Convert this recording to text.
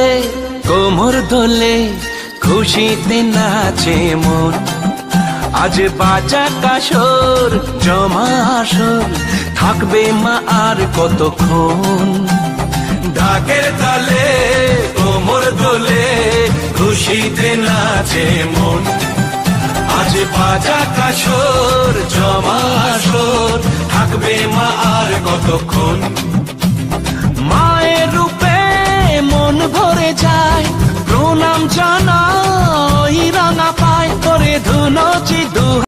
কোমর দোলে খুশিতে নাচে মন। আজ বাজা কাসর জমা আসর, থাকবে মা আর কতক্ষণ। ঢাকের তালে কোমর দোলে খুশিতে নাচে মন। আজ বাজা কাসর জমা আসর, থাকবে মা আর কতক্ষণ। মায়ের রূপে মন ভরে যায়, প্রণাম জানাই রাঙা পায় করে ধুনচি দু